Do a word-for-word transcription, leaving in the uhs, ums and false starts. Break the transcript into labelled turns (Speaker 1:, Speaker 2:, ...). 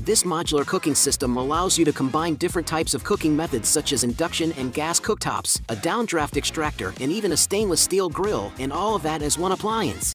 Speaker 1: This modular cooking system allows you to combine different types of cooking methods such as induction and gas cooktops, a downdraft extractor, and even a stainless steel grill, and all of that as one appliance.